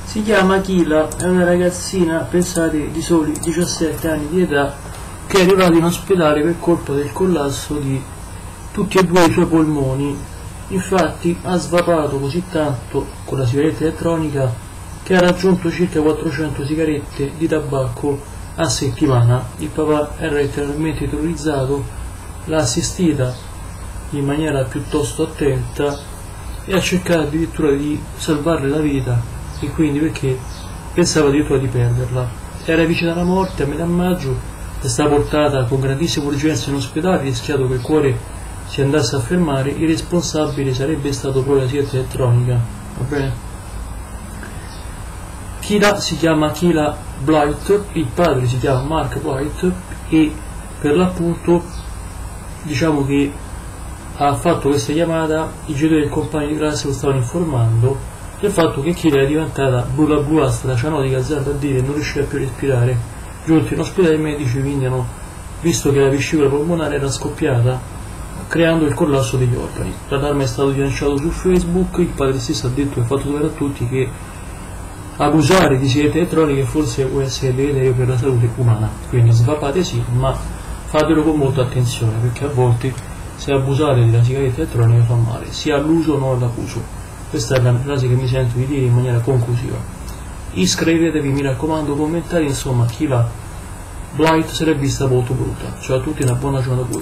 Si chiama Kila, è una ragazzina, pensate, di soli 17 anni di età, che è arrivata in ospedale per colpa del collasso di tutti e due i suoi polmoni. Infatti ha svapato così tanto con la sigaretta elettronica che ha raggiunto circa 400 sigarette di tabacco a settimana. Il papà era letteralmente terrorizzato, l'ha assistita in maniera piuttosto attenta e ha cercato addirittura di salvarle la vita, e quindi perché pensava addirittura di perderla. Era vicina alla morte a metà maggio, è stata portata con grandissima urgenza in ospedale, rischiato che il cuore si andasse a fermare. Il responsabile sarebbe stato proprio la sigaretta elettronica, va bene? Kila si chiama Kila Blight, il padre si chiama Mark Blight e per l'appunto diciamo che ha fatto questa chiamata, i genitori del compagno di classe lo stavano informando del fatto che Kila era diventata bluastra, cianotica, azzardo a dire, non riusciva più a respirare. Giunti in ospedale i medici quindi hanno visto che la vescicola polmonare era scoppiata, creando il collasso degli organi. L'allarme è stato lanciato su Facebook, il padre stesso ha detto e ha fatto sapere a tutti che abusare di sigarette elettroniche forse può essere deleterio per la salute umana, quindi svapate sì, ma fatelo con molta attenzione, perché a volte se abusate della sigaretta elettronica fa male, sia all'uso non all'abuso. Questa è la frase che mi sento di dire in maniera conclusiva. Iscrivetevi, mi raccomando, commentari, insomma, Kila Blight se l'è vista molto brutta. Ciao a tutti, una buona giornata a voi.